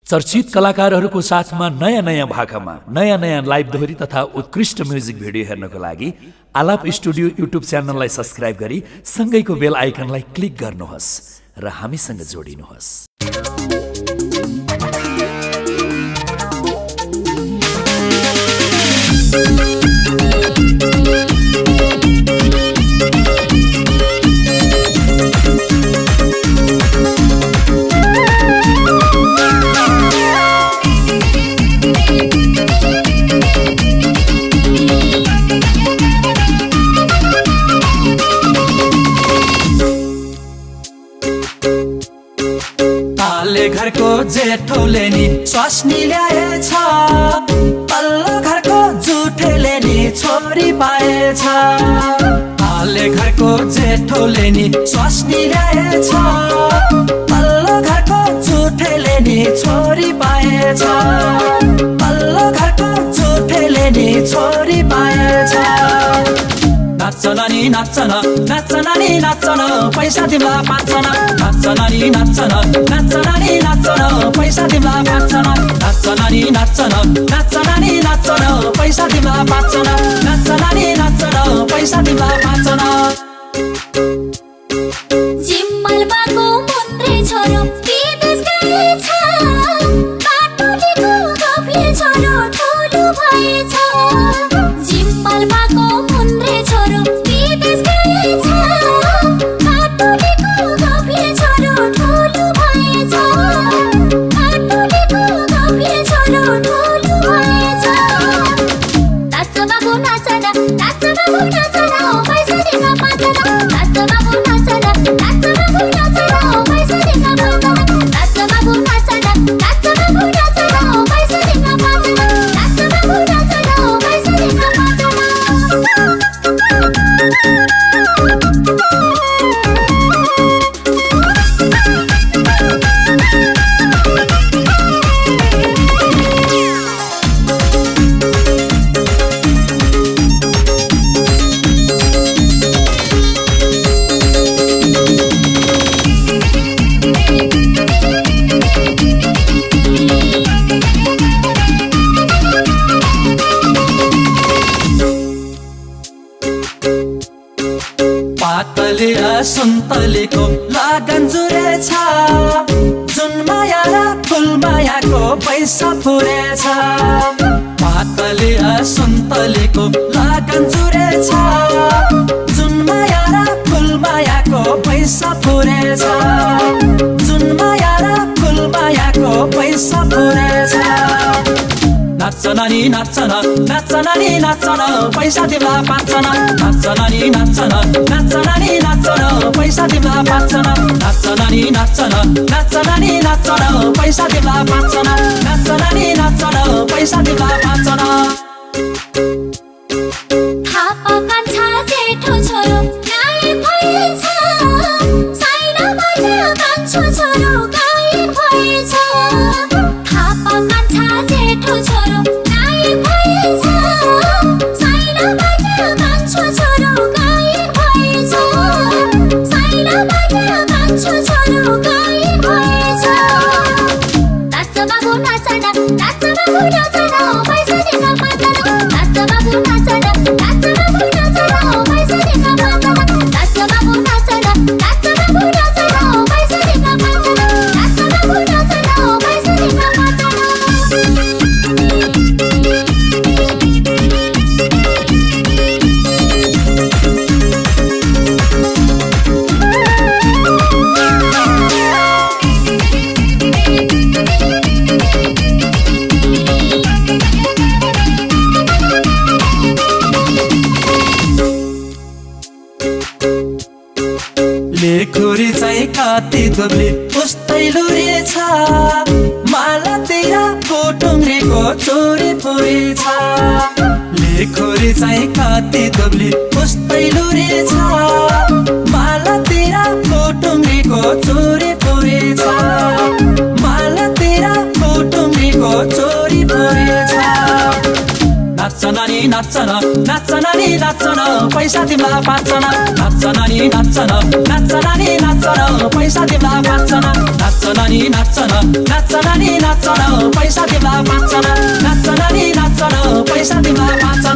चर्चित कलाकारहरूको साथमा नयाँ नयाँ भाकामा नयाँ नयाँ लाइभ दोहोरी तथा उत्कृष्ट म्युजिक भिडियो हेर्नको लागि आलाप स्टुडियो युट्युब च्यानललाई सब्स्क्राइब गरी सँगैको बेल आइकनलाई क्लिक गर्नुहोस् र हामीसँग जोडिनुहोस्। घरको जेठोले नि स्वास्नी ल्याएछ, पल्लो घरको जुठेले नि छोरी पाएछ। हाले घरको जेठोले नि स्वास्नी ल्याएछ, पल्लो घरको जुठेले नि छोरी पाएछ। पल्लो घरको जुठेले नि छोरी पाएछ। नाच नानी नाच न, नाच नानी नाच न, पैसा तिमीला पाँच न। नाच नानी नाच न, नाच नानी नाच न, पैसा तिमीला पाँच न। नाच नानी नाच न, नाच नानी नाच न, पैसा तिमीला पाँच न। नाच नानी नाच न, पैसा तिमीला पाँच न। जिम्मलबाको मुन्द्रे छोरो विदेश गएछ, बाटोलेको गफले छोरो ठुलो भएछ। जिम्मलबाको मुन्द्रे छोरो विदेश गएछ, बाटोलेको गफले छोरो ठुलो भएछ। बाटोलेको गफले छोरो ठुलो भएछ। नाच बाबु नाच न, नाच बाबु नाच न, पैसा दिन पाँच न। नाच बाबु नाच न, नाच बाबु नाच न, पैसा दिन पाँच न। नाच बाबु नाच न, नाच बाबु नाच न, पैसा दिन पाँच न। नाच बाबु नाच न, पैसा दिन पाँच न। पातली र सुन्तलीको लगन जुरेछ, जुन माया र फुल मायाको पैसा फुरेछ। पातली र सुन्तलीको लगन जुरेछ, जुन माया र फुल मायाको पैसा फुरेछ। जुन माया र फुल मायाको पैसा फुरेछ। नाच नानी नाच न, नाच नानी नाच न, पैसा तिमीला पाँच न। नाच नानी नाच न, नाच नानी नाच न, पैसा तिमीला पाँच न। नाच नानी नाच न, नाच नानी नाच न, पैसा तिमीला पाँच न। नाच नानी नाच न, पैसा तिमीला पाँच न। थापा कान्छा जेठो छोरो गायब भएछ, साइना बाजा कान्छो छोरो गायब भएछ। थापा कान्छा जेठो छोरो गायब भएछ, साइना बाजा कान्छो छोरो गायब भएछ। साइना बाजा कान्छो छोरो गायब भएछ। नाच बाबु नाच न, नाच बाबु नाच न, पैसा दिन पाँच न। नाच बाबु नाच न, नाच बाबु नाच न, पैसा दिन पाँच न। नाच बाबु नाच न, नाच बाबु नाच न, पैसा दिन पाँच न। नाच बाबु नाच न, पैसा दिन पाँच न। लेखुरी चाहिँ कति दुब्ली उस्तै लुरेछ, मालातिर कोटुङ्ग्रीको चोरी पुरेछ। लेखुरी चाहिँ कति दुब्ली उस्तै लुरेछ, मालातिर कोटुङ्ग्रीको चोरी पुरेछ। मालातिर कोटुङ्ग्रीको चोरी पुरेछ। नाच नानी नाच न, नाच्छ नानी नाच्छ न पैसा तिमीलाई बाँच्छ न नाच्छ नानी नाच्छ न नाच्छ नानी नाच्छ न पैसा तिमीलाई बाँच्छ न नाच्छ नानी नाच्छ न नाच्छ नानी नाच्छ न पैसा तिमीलाई बाँच्छ न नाच्छ नानी नाच्छ न पैसा तिमीलाई बाँच्छ